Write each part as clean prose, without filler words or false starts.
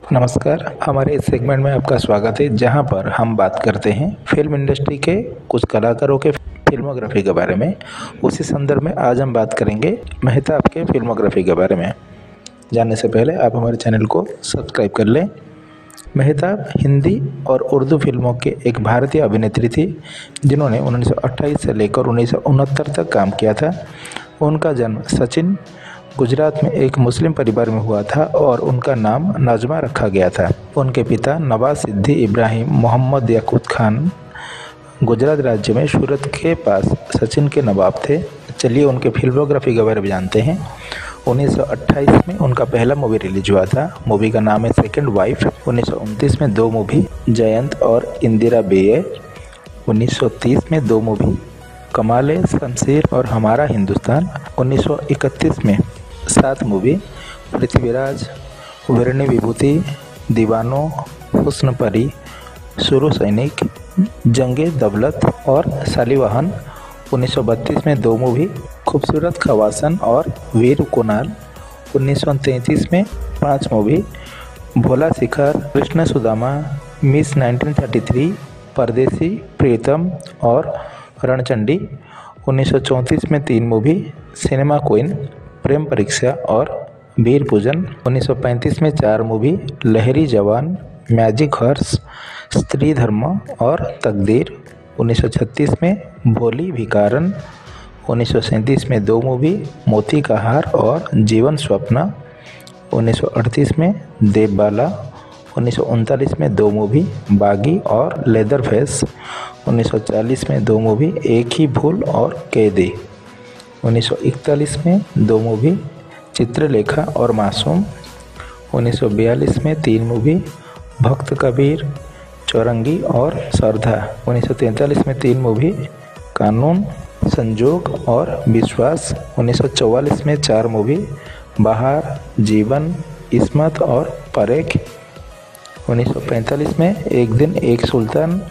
नमस्कार, हमारे इस सेगमेंट में आपका स्वागत है जहां पर हम बात करते हैं फिल्म इंडस्ट्री के कुछ कलाकारों के फिल्मोग्राफी के बारे में। उसी संदर्भ में आज हम बात करेंगे मेहताब के फिल्मोग्राफी के बारे में। जानने से पहले आप हमारे चैनल को सब्सक्राइब कर लें। मेहताब हिंदी और उर्दू फिल्मों के एक भारतीय अभिनेत्री थी जिन्होंने 1928 से लेकर 1969 तक काम किया था। उनका जन्म सचिन, गुजरात में एक मुस्लिम परिवार में हुआ था और उनका नाम नजमा रखा गया था। उनके पिता नवाज सिद्दी इब्राहिम मोहम्मद याकूत खान गुजरात राज्य में सूरत के पास सचिन के नवाब थे। चलिए उनके फिल्मोग्राफी के बारे में जानते हैं। 1928 में उनका पहला मूवी रिलीज हुआ था। मूवी का नाम है सेकंड वाइफ। 1929 में 2 मूवी जयंत और इंदिरा बेये। 1930 में 2 मूवी कमाल शमशेर और हमारा हिंदुस्तान। 1931 में 7 मूवी पृथ्वीराज, वीरनी विभूति, दीवानो, हुस्न परी, शुरू सैनिक, जंगे दौलत और शालिवाहन। 1932 में 2 मूवी खूबसूरत खवासन और वीर कुनाल। 1933 में 5 मूवी भोला शिखर, कृष्ण सुदामा, मिस 1933, परदेसी, प्रीतम और रणचंडी। 1934 में 3 मूवी सिनेमा क्वीन, प्रेम परीक्षा और वीर पूजन। 1935 में 4 मूवी लहरी जवान, मैजिक हॉर्स, स्त्री धर्म और तकदीर। 1936 में भोली भिकारन। 1937 में 2 मूवी मोती का हार और जीवन स्वप्न। 1938 में देवबाला। 1939 में 2 मूवी बागी और लेदर फेस। 1940 में 2 मूवी एक ही भूल और कैदी। 1941 में 2 मूवी चित्रलेखा और मासूम। 1942 में 3 मूवी भक्त कबीर, चौरंगी और सरधा। 1943 में 3 मूवी कानून, संजोग और विश्वास। 1944 में 4 मूवी बहार, जीवन, इस्मत और परेख। 1945 में एक दिन एक सुल्तान।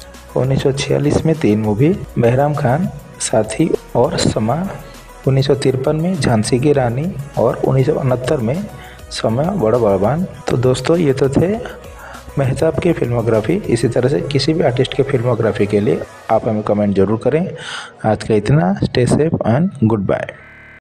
1946 में 3 मूवी बहराम खान, साथी और समा। 1953 में झांसी की रानी और 1969 में समय बड़ा बलवान। तो दोस्तों ये तो थे मेहताब की फिल्मोग्राफी। इसी तरह से किसी भी आर्टिस्ट के फिल्मोग्राफी के लिए आप हमें कमेंट जरूर करें। आज का इतना। Stay safe and good bye.